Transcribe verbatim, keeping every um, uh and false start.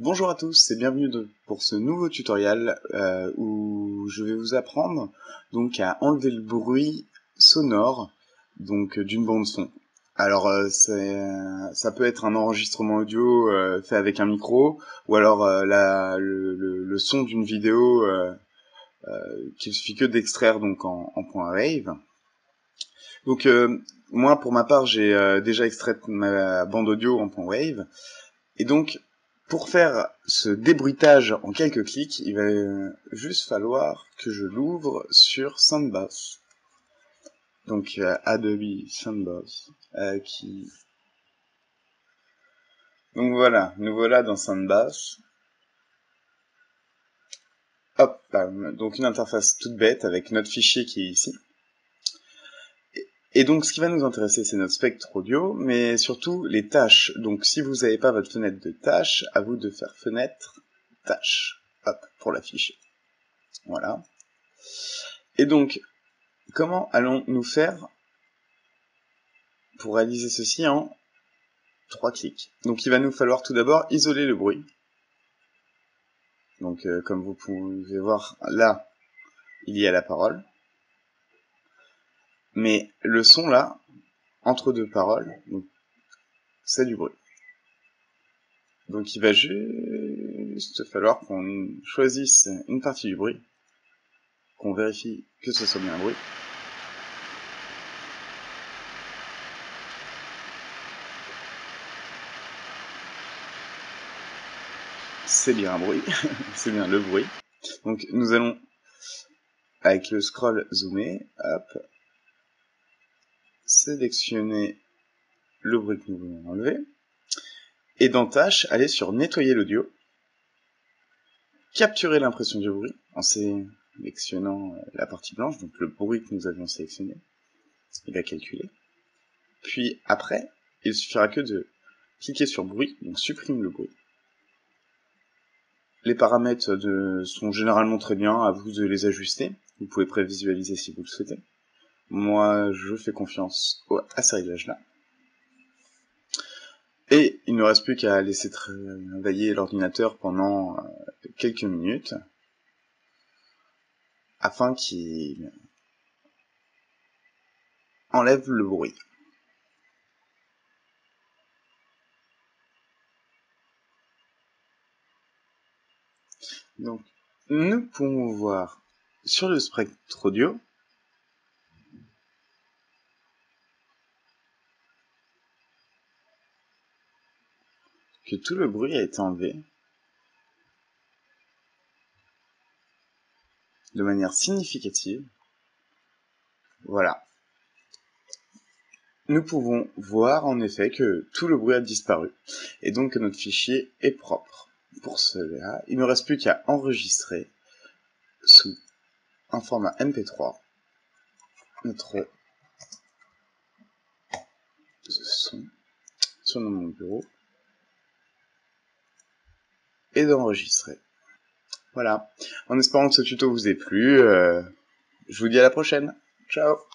Bonjour à tous et bienvenue de, pour ce nouveau tutoriel euh, où je vais vous apprendre donc à enlever le bruit sonore donc d'une bande son. Alors euh, ça peut être un enregistrement audio euh, fait avec un micro ou alors euh, la, le, le, le son d'une vidéo euh, euh, qu'il suffit que d'extraire donc en, en .wave. Donc euh, moi pour ma part j'ai euh, déjà extrait ma bande audio en .wave et donc pour faire ce débruitage en quelques clics, il va juste falloir que je l'ouvre sur Soundbass. Donc euh, Adobe Soundbass euh, qui... Donc voilà, nous voilà dans Soundbass. Hop, bam. Donc une interface toute bête avec notre fichier qui est ici. Et donc, ce qui va nous intéresser, c'est notre spectre audio, mais surtout les tâches. Donc, si vous n'avez pas votre fenêtre de tâches, à vous de faire fenêtre tâches. Hop, pour l'afficher. Voilà. Et donc, comment allons-nous faire pour réaliser ceci en trois clics? Donc, il va nous falloir tout d'abord isoler le bruit. Donc, euh, comme vous pouvez voir, là, il y a la parole. Mais le son, là, entre deux paroles, c'est du bruit. Donc il va juste falloir qu'on choisisse une partie du bruit, qu'on vérifie que ce soit bien un bruit. C'est bien un bruit, c'est bien le bruit. Donc nous allons, avec le scroll zoomé, hop, sélectionner le bruit que nous voulons enlever. Et dans Tâches, aller sur Nettoyer l'audio, capturer l'impression du bruit en sélectionnant la partie blanche, donc le bruit que nous avions sélectionné. Il va calculer. Puis après, il suffira que de cliquer sur bruit, donc supprime le bruit. Les paramètres de, sont généralement très bien, à vous de les ajuster. Vous pouvez prévisualiser si vous le souhaitez. Moi, je fais confiance à ces réglages-là. Et il ne reste plus qu'à laisser travailler l'ordinateur pendant quelques minutes afin qu'il enlève le bruit. Donc, nous pouvons voir sur le spectre audio que tout le bruit a été enlevé de manière significative. Voilà. Nous pouvons voir en effet que tout le bruit a disparu, et donc que notre fichier est propre. Pour cela, il ne reste plus qu'à enregistrer sous un format M P trois notre son sur mon bureau et d'enregistrer. Voilà, en espérant que ce tuto vous ait plu, euh, je vous dis à la prochaine. Ciao.